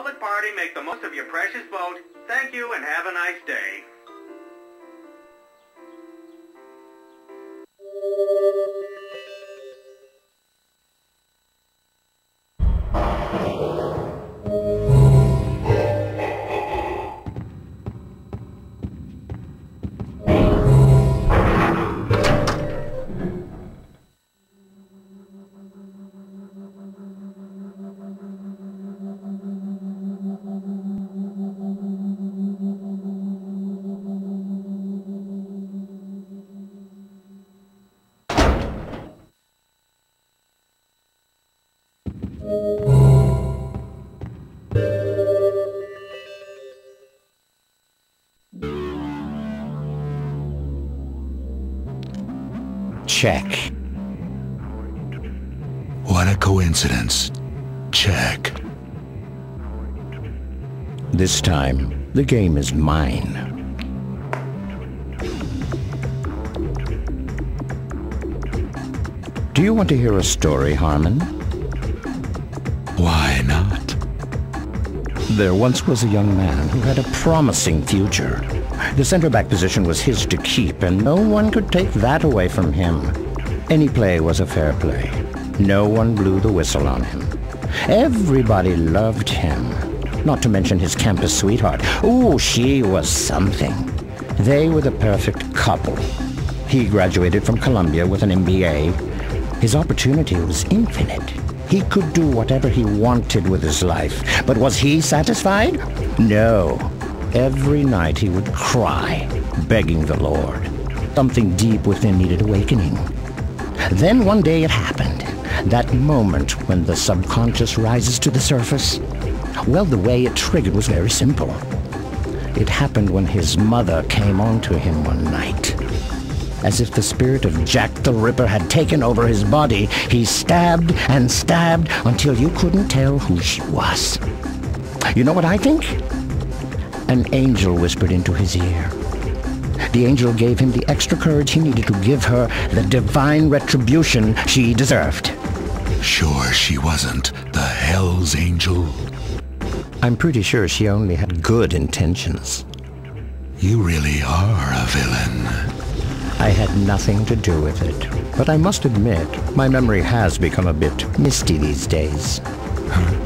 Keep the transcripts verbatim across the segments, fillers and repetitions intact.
Republic Party make the most of your precious vote. Thank you and have a nice day. Check. What a coincidence. Check. This time, the game is mine. Do you want to hear a story, Harmon? Why not? There once was a young man who had a promising future. The center-back position was his to keep, and no one could take that away from him. Any play was a fair play. No one blew the whistle on him. Everybody loved him, not to mention his campus sweetheart. Ooh, she was something. They were the perfect couple. He graduated from Columbia with an M B A. His opportunity was infinite. He could do whatever he wanted with his life. But was he satisfied? No. Every night he would cry, begging the Lord. Something deep within needed awakening. Then one day it happened. That moment when the subconscious rises to the surface. Well, the way it triggered was very simple. It happened when his mother came on to him one night. As if the spirit of Jack the Ripper had taken over his body, he stabbed and stabbed until you couldn't tell who she was. You know what I think? An angel whispered into his ear. The angel gave him the extra courage he needed to give her the divine retribution she deserved. Sure she wasn't the Hell's Angel? I'm pretty sure she only had good intentions. You really are a villain. I had nothing to do with it, but I must admit, my memory has become a bit misty these days. Huh?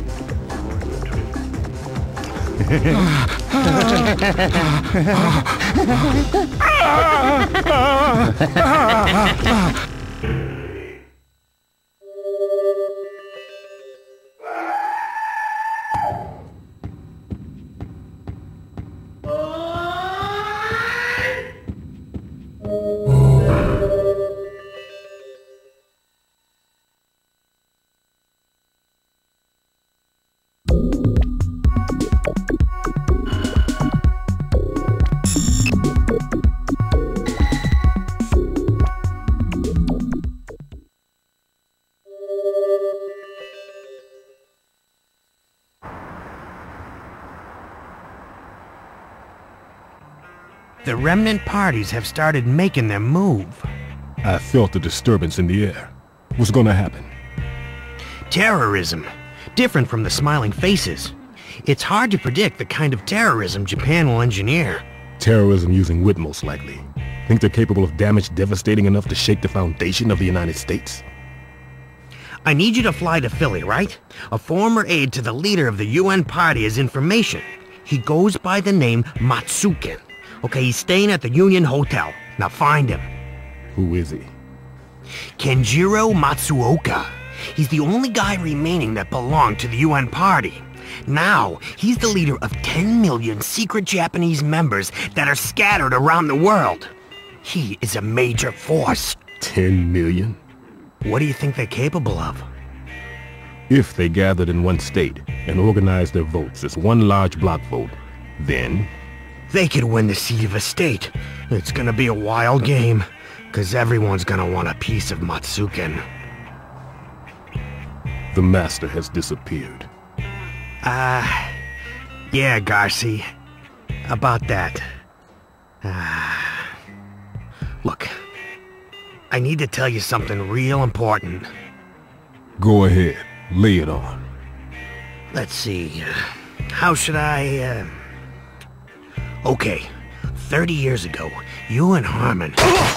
The remnant parties have started making their move. I felt a disturbance in the air. What's gonna happen? Terrorism. Different from the smiling faces. It's hard to predict the kind of terrorism Japan will engineer. Terrorism using wit, most likely. Think they're capable of damage devastating enough to shake the foundation of the United States? I need you to fly to Philly, right? A former aide to the leader of the U N party has information. He goes by the name Matsuken. Okay, he's staying at the Union Hotel. Now find him. Who is he? Kenjiro Matsuoka. He's the only guy remaining that belonged to the U N party. Now, he's the leader of ten million secret Japanese members that are scattered around the world. He is a major force. Ten million? What do you think they're capable of? If they gathered in one state and organized their votes as one large block vote, then... They could win the seat of a state. It's gonna be a wild game, because everyone's gonna want a piece of Matsuken. The master has disappeared. Ah, uh, yeah, Garci. About that. Ah. Uh, look, I need to tell you something real important. Go ahead, lay it on. Let's see. Uh, how should I, uh... Okay. Thirty years ago, you and Harmon...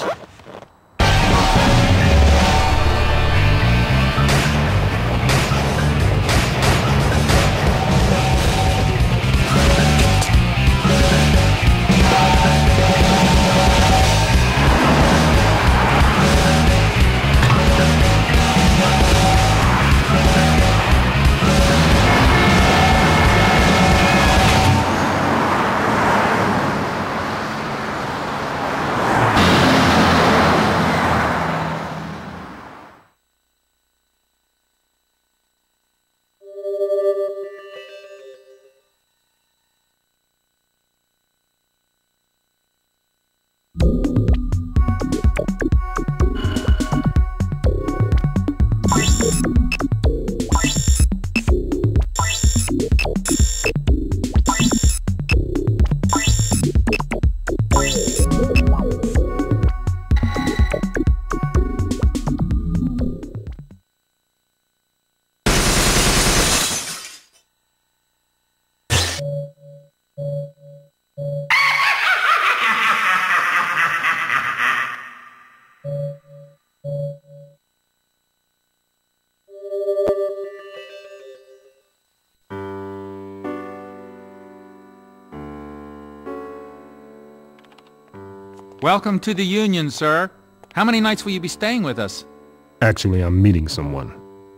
Welcome to the Union, sir. How many nights will you be staying with us? Actually, I'm meeting someone.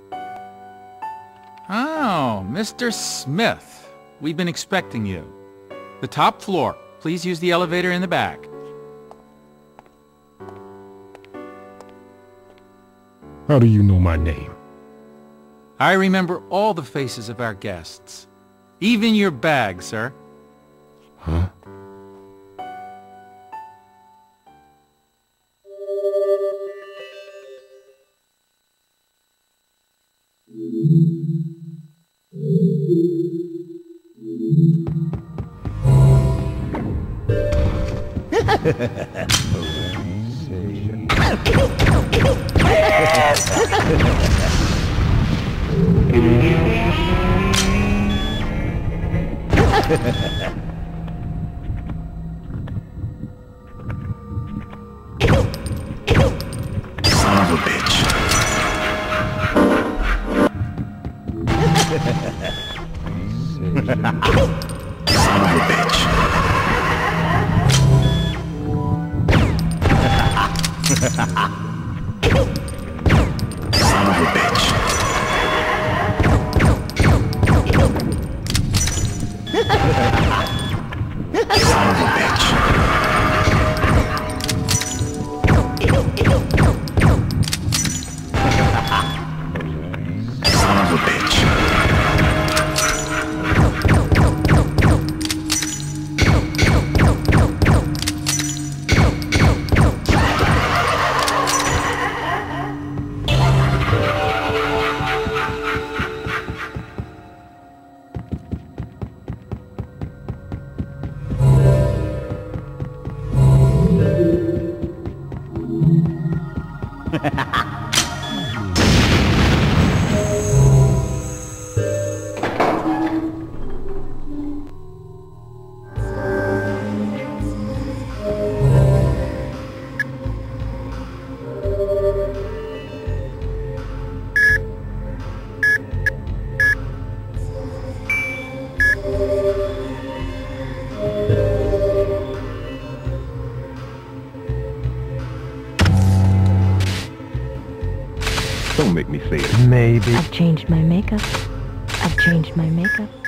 Oh, Mister Smith. We've been expecting you. The top floor. Please use the elevator in the back. How do you know my name? I remember all the faces of our guests. Even your bag, sir. Huh? Son of a bitch. Son of a bitch. Son of a bitch. Son of a bitch. Son of a bitch. Don't make me say it. Maybe. I've changed my makeup. I've changed my makeup.